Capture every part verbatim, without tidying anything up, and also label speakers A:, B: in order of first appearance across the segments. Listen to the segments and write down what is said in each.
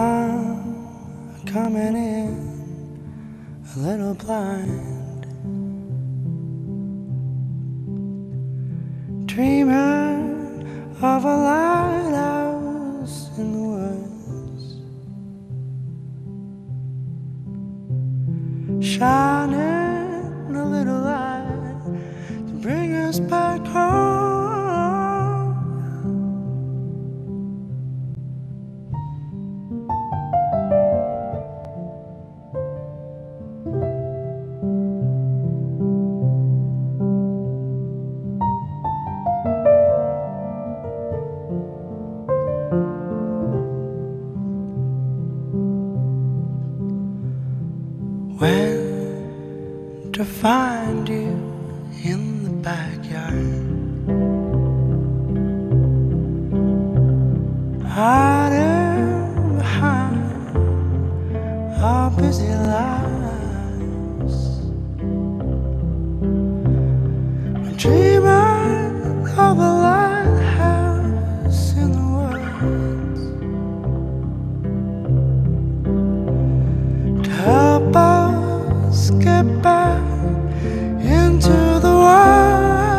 A: I'm coming in a little blind, dreaming of a lighthouse in the woods, shining a little light to bring us back home. When to find you in the backyard, hiding behind our busy lives. I'm dreaming of a lighthouse in the woods to help us get back into the wild.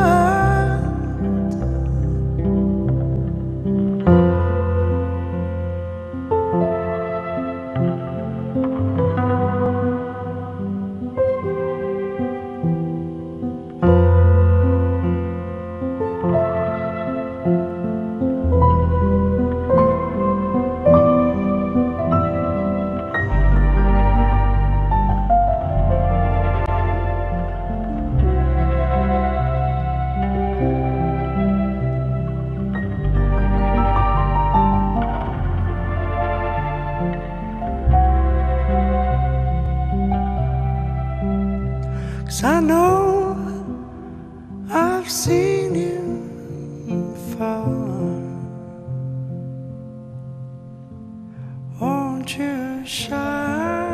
A: Cause I know I've seen you before. Won't you shine